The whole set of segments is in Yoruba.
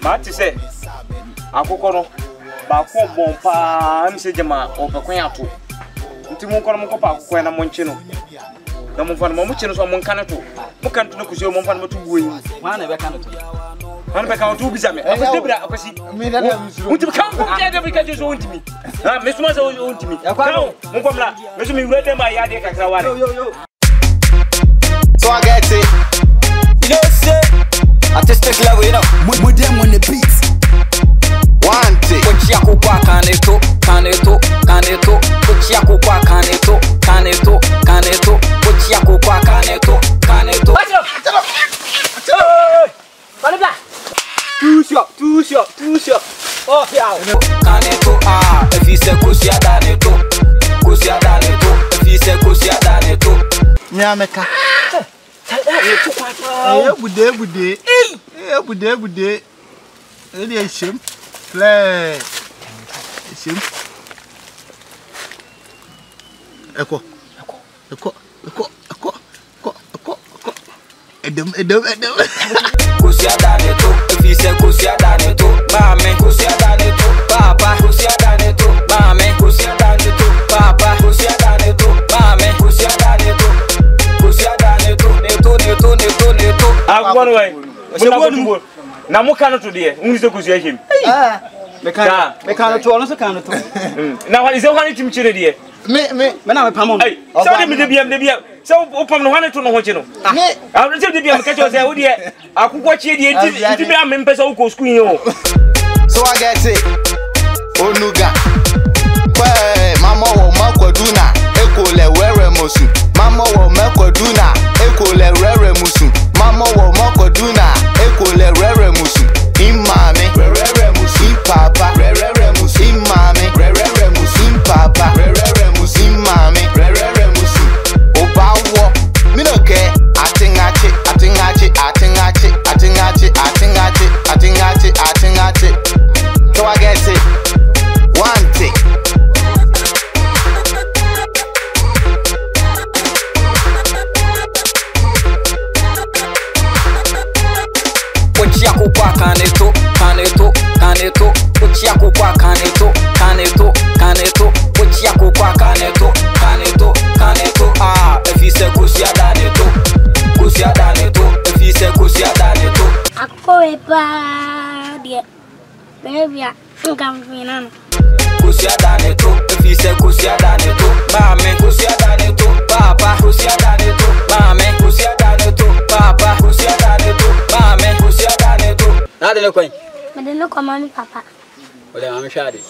Ati say akoko no ba ko bom pa am se jama opekwan ato nti mo kono mo ko pa akoko na mo nche no na mo fa no mo che no so mo nka ne to mo kan to no kusi mo fa no to buo yi wa na be kan to an be kan to bisa me akosi bra akosi me na misuro unti kan ko ya de bika so untimi ha me suma so untimi kan mo komla me so mi wure dem ya de kakra ware so I get it. You know say artistic level, you know. With them on the beat. One thing. Kuchiako kwa kaneto. Kuchiako kwa kaneto. Kuchiako kwa kaneto. Too short. Oh, yeah. Kaneto, if you say kusia daneto. If you say kusia daneto. Nyameka. Bude. Ele é chim. Play. Chim. Eko. Edem. Kusia daneto, if you say kusia daneto, mame, kusia daneto, papa, kusia daneto, mame, kusia daneto, papa, kusia daneto, mame, kusia daneto, neto. Agora vai. Na mo kan to de, unzi se kusia him. Me kan to, no se kan to. Na wali se wani tim chire de. Me na me pamon. Ai, so de bia. So opam no wani to no ho chi no. Me, a de bia me ka cho se wo de akukwa chi de nti me am mpesa wo ko school yin o. So I get it. Onuga. Mama wo makwaduna ekole were musu. Mama wo makwaduna ekole rere musu. Mama wo makwaduna ekole rere musu. Imame rere musu. Papa rere musu. Imame rere musu. Papa rere musu. Imame rere musu. Obawo minoke atingachi. So I get it. One thing. Kuchiako kwa kaneto. Kuchiako kwa kaneto. Kuchiako kwa kaneto. If you say kusia daneto. If you say kusia daneto. Ako pa dia. Baby, ngam finano. Kusia daneto. If you say kusia daneto, mame, kusia daneto, papa, kusia daneto, mame, kusia daneto, papa, kusia daneto, mame, kusia daneto. Nada le kwen. Me de no kwa mami papa. Ole mame shade.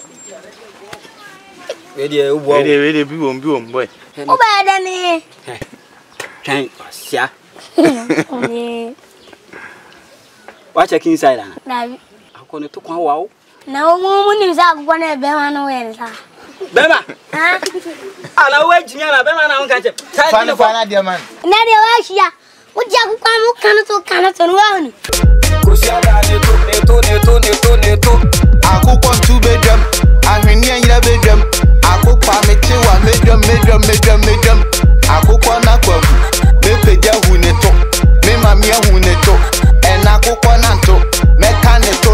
Wede ubo. Wede bi wom boy. O ba da ni. Thank sia. Ni. Watch check inside ana. Na Akone to kwa wawo. na mo ni sa akwa na be ma no we sa. Bema. Ha? Ala we jinya na bema na nka che. Fana dia man. Na de wa shia. O ja ku kwa mo kan to no wa ni. Kusia daneto, neto. Akukwa ntu bedam. Ahwenia yira bedam. Akukwa mechewa medam. Akukwa na kwabu. Mepeja hu neto. Me mamia hu neto. Ena akukwa na nto. Meka neto.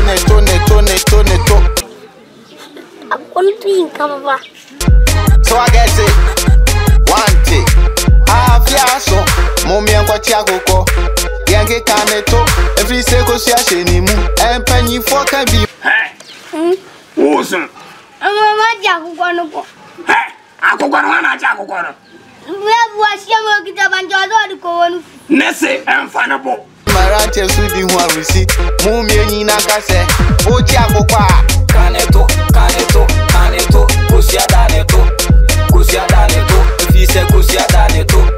Akon tin ka baba. So I get it. One thing. Afiaso. Momi ankwachi akukọ. Yange kaneto. Every seko si asheni mu. Empanyi fo kan bi. Osun. Ma ja ku kwa no ko. Akoko no na cha akoko no. We bu ashia mo kita banjo do ko wonu. Nese emfa bo. Marante sudi hu arisi. Mu mi enyi na kase. Oji akukọ a. Kaneto. Kusia daneto. If you say kusia daneto.